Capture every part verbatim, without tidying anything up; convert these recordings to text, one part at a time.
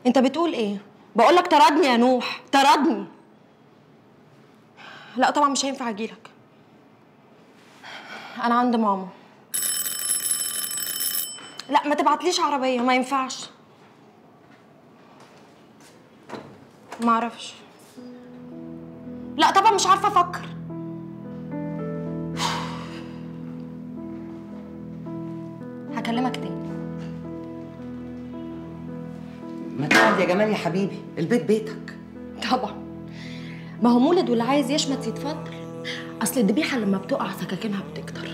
انت بتقول ايه؟ بقول لك طردني يا نوح، طردني. لا طبعا مش هينفع اجيلك، انا عند ماما. لا ما تبعتليش عربيه، ما ينفعش. ما اعرفش. لا طبعا مش عارفه افكر. هكلمك تاني. ما تقعد يا جمال يا حبيبي، البيت بيتك. طبعا، ما هو مولد واللي عايز يشمت يتفضل. اصل الذبيحه لما بتقع سكاكينها بتكتر.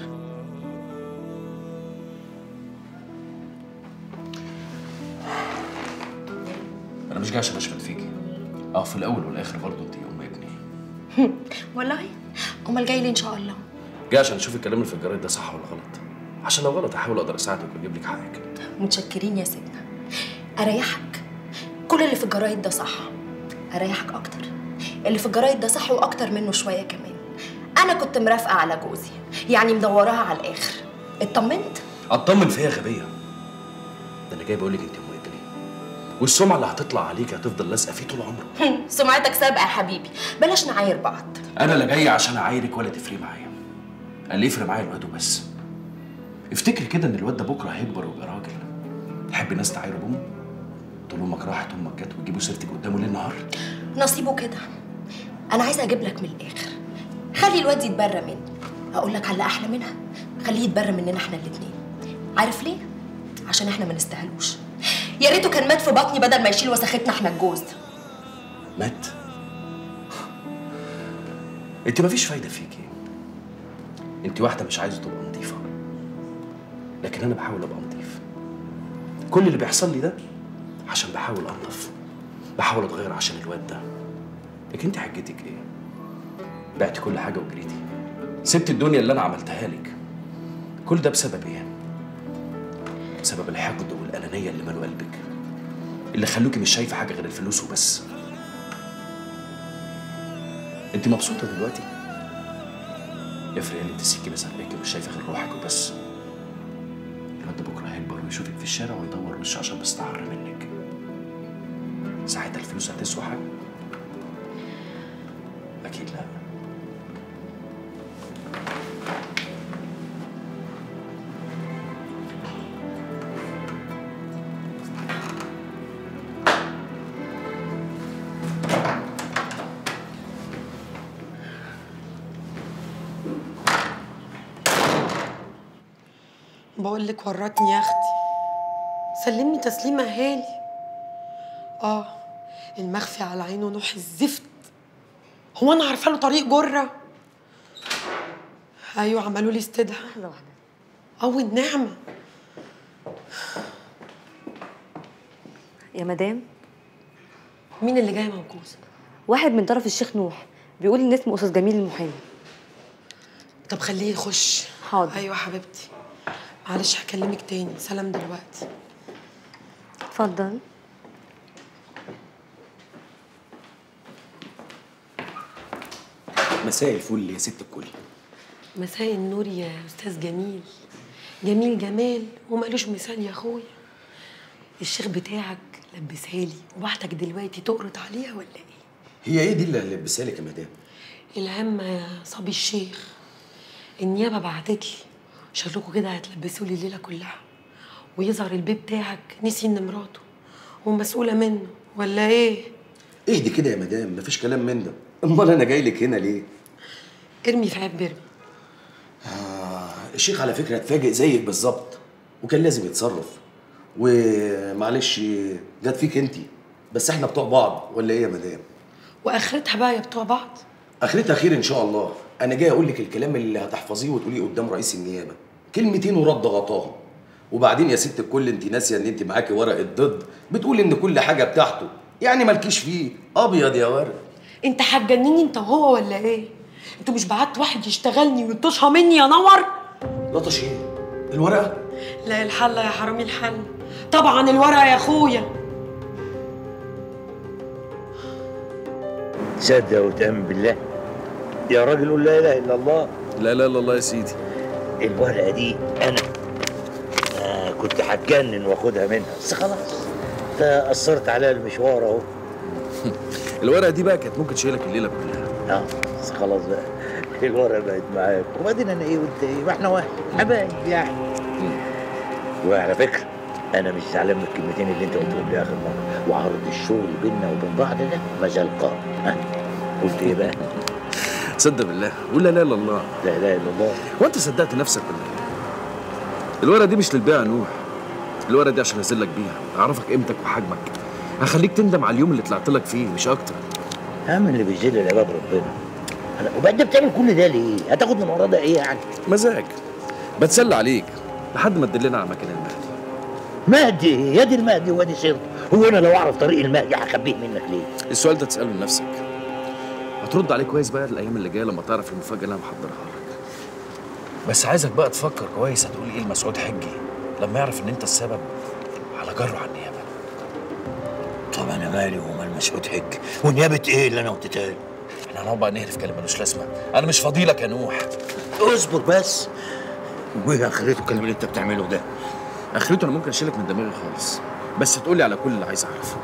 انا مش جاي عشان اشمت فيكي. اه في الاول والاخر برضه انت ام ابني. والله؟ امال جاي ليه ان شاء الله؟ جاي عشان اشوف الكلام اللي في الجرايد ده صح ولا غلط، عشان لو غلط احاول اقدر اساعدك واجيب لك حقك. متشكرين يا سيدنا. اريحك، كل اللي في الجرايد ده صح. اريحك اكتر، اللي في الجرايد ده صح واكتر منه شويه كمان. انا كنت مرافقه على جوزي، يعني مدوراها على الاخر. اطمنت؟ اطمن فيا غبيه؟ ده انا جاي بقول لك انت ام ابني، والسمعه اللي هتطلع عليك هتفضل لازقه فيه طول عمرك. سمعتك سابقه يا حبيبي، بلاش نعاير بعض. انا لا جاي عشان اعايرك ولا تفرقي معايا. اللي يفرق معايا الواد وبس. افتكري كده ان الواد ده بكره هيكبر ويبقى راجل. تحب الناس تعايره بامه؟ تقول امك راحت امك جت وتجيبوا سيرتك قدامه ليل نهار؟ نصيبه كده. انا عايزه اجيب لك من الاخر. خلي الواد يتبرى مني. اقول لك على احلى منها، خليه يتبرى مننا احنا الاثنين. عارف ليه؟ عشان احنا ما نستاهلوش. يا ريته كان مات في بطني بدل ما يشيل وسختنا احنا الجوز. مات؟ انت مفيش فايده فيكي. انت واحده مش عايزه تبقى نظيفه، لكن انا بحاول ابقى نظيف. كل اللي بيحصل لي ده عشان بحاول انضف، بحاول اتغير عشان الواد ده. لكن انت حجتك ايه؟ بعتي كل حاجه وجريتي، سبت الدنيا اللي انا عملتها لك. كل ده بسبب ايه؟ بسبب الحقد والانانيه اللي مالوا قلبك، اللي خلوكي مش شايفه حاجه غير الفلوس وبس. انت مبسوطه دلوقتي؟ يا فريال انت السكينه سرقاكي ومش شايفه غير روحك وبس. الواد ده بكره هيكبر ويشوفك في الشارع ويدور وشه عشان بيستعر منك. ساعتها الفلوس هتسوى حاجه؟ اكيد لا. بقول لك ورطني يا اختي، سلمني تسليمه هالي. اه المخفي على عينه نوح الزفت. هو انا عارفه له طريق جره؟ ايوه عملوا لي استدعاء. لحظه واحده. او النعمه. يا مدام، مين اللي جاي موجود؟ واحد من طرف الشيخ نوح، بيقول ان اسمه استاذ جميل المحامي. طب خليه يخش. حاضر. ايوه حبيبتي، معلش هكلمك تاني. سلام دلوقتي. اتفضل. مساء الفل يا ست الكل. مساء النور يا استاذ جميل. جميل جمال ومالوش مثال يا اخويا. الشيخ بتاعك لبسها لي وبعتك دلوقتي تقرط عليها ولا ايه؟ هي ايه دي اللي لبسها لك يا مدام؟ الهمه يا صبي الشيخ، النيابه بعتت لي شكلكوا كده هتلبسوا لي الليله كلها، ويظهر البيت بتاعك نسي ان مراته ومسؤوله منه ولا ايه؟ اهدي كده يا مدام، مفيش كلام من ده. امال انا جاي لك هنا ليه؟ ارمي في عيب برمي. آه الشيخ على فكره اتفاجئ زيك بالظبط، وكان لازم يتصرف. ومعلش جت فيك انت، بس احنا بتوع بعض ولا ايه يا مدام؟ واخرتها بقى يا بتوع بعض؟ اخرتها خير ان شاء الله. انا جاي اقول لك الكلام اللي هتحفظيه وتقوليه قدام رئيس النيابه، كلمتين ورد غطاهم. وبعدين يا ست الكل انت ناسيه ان انت معاكي ورقه ضد بتقول ان كل حاجه بتاعته، يعني مالكيش فيه. ابيض يا ورد. انت هتجنني انت وهو ولا ايه؟ انتوا مش بعت واحد يشتغلني ويطشها مني يا نور؟ لطش ايه؟ الورقه؟ لا الحله يا حرامي الحل، طبعا الورقه يا اخويا. تصدق وتأمن بالله يا راجل، قول لا اله الا الله. لا اله الا الله يا سيدي. الورقه دي انا آه كنت هتجنن واخدها منها، بس خلاص انت قصرت عليا المشوار اهو. الورقه دي بقى كانت ممكن تشيلك الليله كلها. اه بس خلاص بقى، الورقه بقت معاك، وبعدين انا ايه وانت ايه، ما احنا واحد حبايب يعني. وعلى فكره انا مش زعلان من الكلمتين اللي انت قلتهم لي اخر مره، وعرض الشغل بيننا وبين بعض ده ما زال قائم. ها قلت ايه بقى؟ صدق بالله، قول لا اله الا الله. لا اله الا الله. هو انت صدقت نفسك ولا ايه؟ الورقه دي مش للبيع يا نوح، الورقه دي عشان انزل لك بيها، اعرفك قيمتك وحجمك، هخليك تندم على اليوم اللي طلعت لك فيه مش اكتر. اهم اللي بيذل العباد ربنا. وبعدين بتعمل كل ده ليه؟ هتاخد من وراه ده ايه يعني؟ مزاج، بتسلى عليك لحد ما تدلنا على مكان المهدي. مهدي؟ يا دي المهدي وادي سر. هو انا لو اعرف طريق المهدي هخبيه منك ليه؟ السؤال ده تساله لنفسك. هترد عليه كويس بقى الايام اللي جايه لما تعرف المفاجاه اللي انا محضرها لك. بس عايزك بقى تفكر كويس هتقول ايه لمسعود حجي لما يعرف ان انت السبب على جره على النيابه. طب انا مالي ومال مسعود حجي؟ ونيابه ايه اللي انا قلتها له؟ احنا هنقعد بقى نهرف كلام ملوش لازمه، انا مش فاضيلك يا نوح. اصبر بس. وايه اخرته الكلام اللي انت بتعمله ده؟ اخرته انا ممكن اشيلك من دماغي خالص، بس تقولي على كل اللي عايز اعرفه.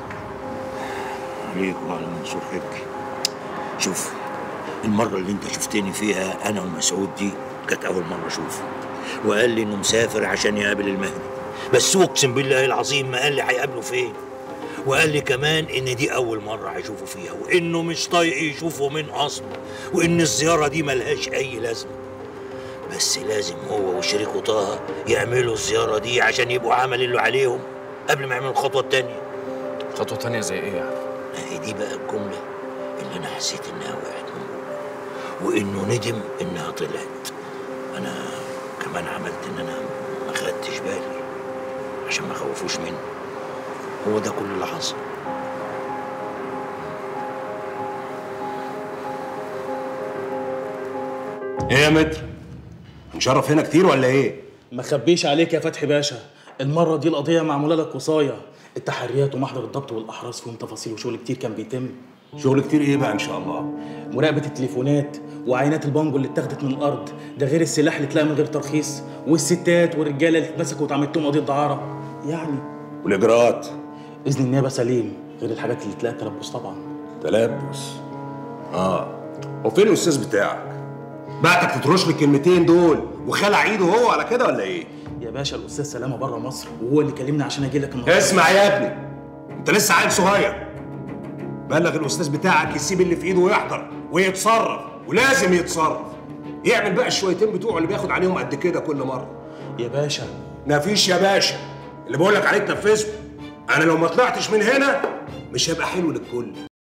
عليك وعلى منصور حجي. شوف، المره اللي انت شفتني فيها انا ومسعود دي كانت اول مره اشوفه، وقال لي انه مسافر عشان يقابل المهدي، بس اقسم بالله العظيم ما قال لي هيقابله فين. وقال لي كمان ان دي اول مره هيشوفه فيها، وانه مش طايق يشوفه من اصله، وان الزياره دي ملهاش اي لازمه. بس لازم هو وشريكه طه يعملوا الزياره دي عشان يبقوا عمل اللي عليهم قبل ما يعملوا الخطوه الثانيه. خطوه ثانيه زي ايه يعني؟ هي دي بقى الجمله اللي انا حسيت انها وقعت من جوه، وانه ندم انها طلعت. انا كمان عملت ان انا ما خدتش بالي عشان ما خوفوش مني. هو ده كل اللي حصل. ايه يا متر؟ هنشرف هنا كتير ولا ايه؟ ما خبيش عليك يا فتحي باشا، المرة دي القضية معمولة لك وصاية، التحريات ومحضر الضبط والأحراز فيهم تفاصيل وشغل كتير كان بيتم. شغل كتير ايه بقى ان شاء الله؟ مراقبة التليفونات وعينات البانجو اللي اتاخدت من الأرض، ده غير السلاح اللي اتلاقى من غير ترخيص، والستات والرجالة اللي اتمسكوا واتعملت لهم قضية دعارة. يعني والإجراءات؟ إذن النيابة سليم، غير الحاجات اللي اتلاقت تلبس طبعا. تلبس؟ اه. وفين الأستاذ بتاعك؟ بعتك تترش لي الكلمتين دول وخلع ايده هو على كده ولا ايه؟ يا باشا الأستاذ سلامة بره مصر وهو اللي كلمني عشان أجي لك النهارده. اسمع يا ابني، أنت لسه عيل صغير. بلغ الأستاذ بتاعك يسيب اللي في إيده ويحضر ويتصرف، ولازم يتصرف. يعمل بقى الشويتين بتوعه اللي بياخد عليهم قد كده كل مرة. يا باشا مفيش يا باشا، اللي بقول لك عليه تنفذه. أنا لو ما طلعتش من هنا مش هيبقى حلو للكل.